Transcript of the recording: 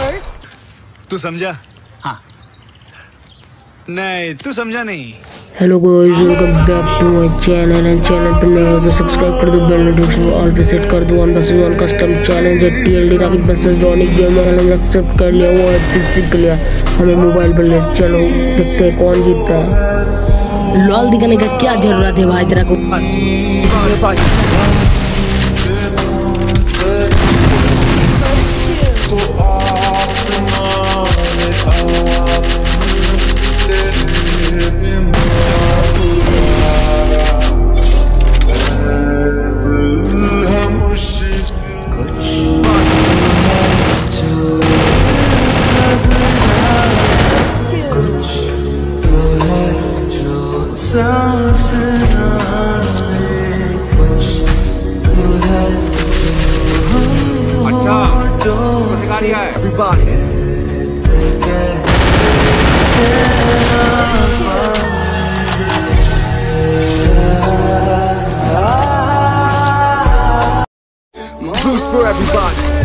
first. तू समझा? हाँ। नहीं, तू समझा नहीं। Hello guys, welcome back to my channel and channel पे नए हो तो सब्सक्राइब कर दो, बेल नोटिफिकेशन ऑल पे सेट कर दो। 1 कस्टम चैलेंज है TLD Rakib versus Roni game challenge accept कर लिया, वो 38 सीख लिया हमें मोबाइल पर ले। चलो देखते हैं कौन जीतता है। लॉल दिखाने का क्या जरूरत है भाई तेरा को। Everybody. Boost for everybody.